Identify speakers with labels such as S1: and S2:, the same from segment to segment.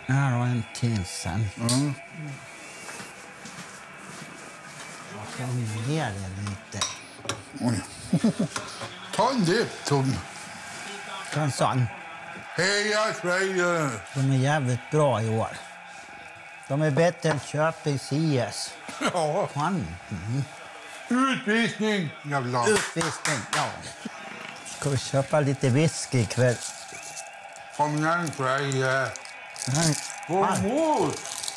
S1: Här har en till sen.
S2: Mm.
S1: Jag ska ge det lite.
S2: Oj. Ta en dipp, Tom.
S1: Ta en sån.
S2: Heja Sverige!
S1: De är jävligt bra i år. De är bättre än Köpings IS.
S2: Ja.
S1: Fan.
S2: Utvisning, jävlar.
S1: Utvisning, ja. Ska vi köpa lite whisky ikväll?
S2: Kom igen, Sverige.
S1: Nej.
S2: Gå mål!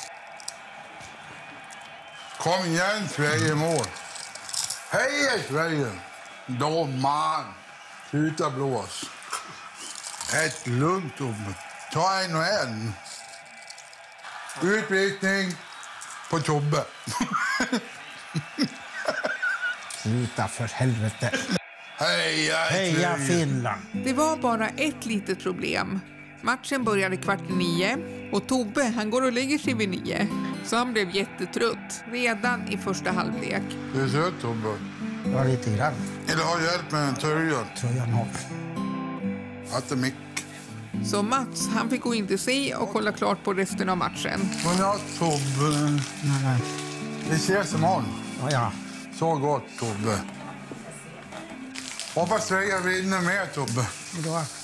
S2: Kom igen, Sverige, mål. Heja Sverige! Domaren. Sluta blås. Ett lugnt, Tobbe. Ta en och en. Utvisning på Tobbe.
S1: Sluta för helvete. Heja Finland.
S3: Det var bara ett litet problem. Matchen började 8:45 och Tobbe han går och lägger sig vid 9. Så han blev jättetrött redan i första halvlek.
S2: Du är söt, Tobbe.
S1: Ja, lite grann.
S2: Eller har hjälp med en tröja.
S1: Tröjan har.
S2: Att det är mycket.
S3: Så Mats han fick gå in till sig och kolla klart på resten av matchen.
S2: Godnatt, Tobbe.
S1: Nej.
S2: Vi ses imorgon.
S1: Ja.
S2: Så gott, Tobbe. Hoppas Sverige vinner mer, Tobbe.
S1: Då.